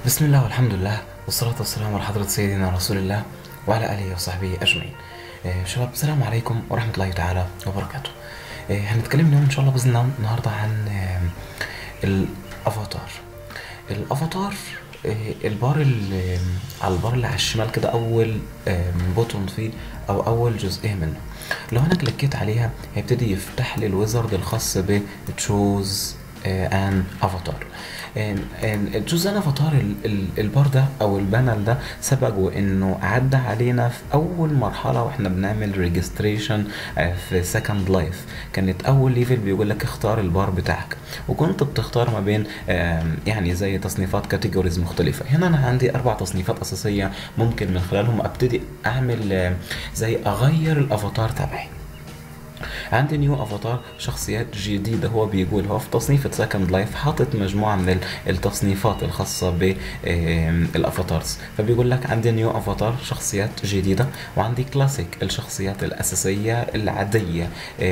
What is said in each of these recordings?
بسم الله والحمد لله والصلاة والسلام على حضرة سيدنا رسول الله وعلى آله وصحبه أجمعين. شباب، السلام عليكم ورحمة الله تعالى وبركاته. هنتكلم اليوم إن شاء الله بإذن الله النهاردة عن الأفاتار. الأفاتار، البار على البار اللي على الشمال كده، أول بوتون فيه أو أول جزئية منه. لو أنا كليكيت عليها هيبتدي يفتح لي الويزرد الخاص ب تشوز ان افاتار. الجزء ان افاتار البار ده او البانل ده سبق وانه عدى علينا في اول مرحله واحنا بنعمل ريجستريشن في سكند لايف. كانت اول ليفل بيقول لك اختار البار بتاعك، وكنت بتختار ما بين يعني زي تصنيفات كاتيجوريز مختلفه. هنا انا عندي 4 تصنيفات اساسيه ممكن من خلالهم ابتدي اعمل زي اغير الافاتار تبعي. عندي نيو افاتار، شخصيات جديدة. هو بيقول هو في تصنيف سكند لايف حاطط مجموعة من التصنيفات الخاصة بالافاتارز. فبيقول لك عندي نيو افاتار، شخصيات جديدة، وعندي كلاسيك، الشخصيات الأساسية العادية.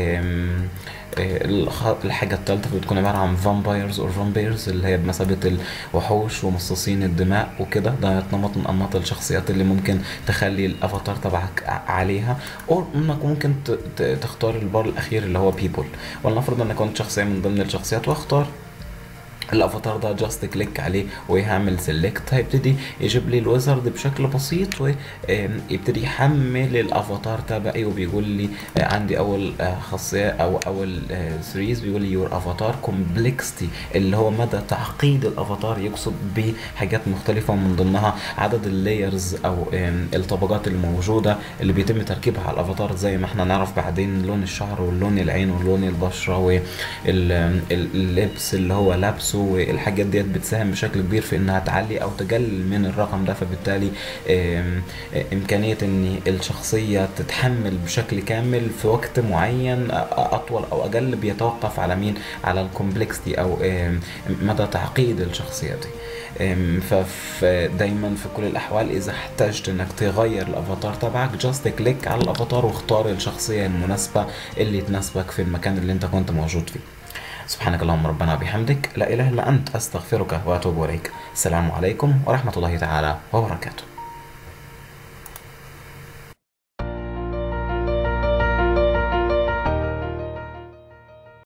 الحاجة الثالثة بتكون عبارة عن فامبايرز او فامبيرز، اللي هي بمثابة الوحوش ومصاصين الدماء وكده. ده نمط من انماط الشخصيات اللي ممكن تخلي الافاتار تبعك عليها. او انك ممكن تختار البار الاخير اللي هو بيبول. ولنفرض ان كنت شخصية من ضمن الشخصيات واختار الافاتار ده، جاست كليك عليه وهعمل سيلكت، هيبتدي يجيب لي الويزرد بشكل بسيط ويبتدي يحمل الافاتار تبعي. وبيقول لي عندي اول خاصيه او اول سيريز، بيقول لي يور افاتار كومبلكستي، اللي هو مدى تعقيد الافاتار. يقصد بحاجات مختلفه من ضمنها عدد اللايرز او الطبقات الموجوده اللي بيتم تركيبها على الافاتار. زي ما احنا نعرف بعدين لون الشعر واللون العين واللون البشره واللبس اللي هو لابسه، والحاجات ديت بتساهم بشكل كبير في انها تعلي او تقلل من الرقم ده. فبالتالي امكانية ان الشخصية تتحمل بشكل كامل في وقت معين اطول او اقل بيتوقف على مين؟ على الكومبلكسيتي او مدى تعقيد الشخصية دي. فدايما في كل الاحوال اذا احتجت انك تغير الافاتار تبعك، جاست كليك على الافاتار واختار الشخصية المناسبة اللي تناسبك في المكان اللي انت كنت موجود فيه. سبحانك اللهم ربنا وبحمدك، لا إله إلا أنت، أستغفرك وأتوب إليك. السلام عليكم ورحمة الله تعالى وبركاته.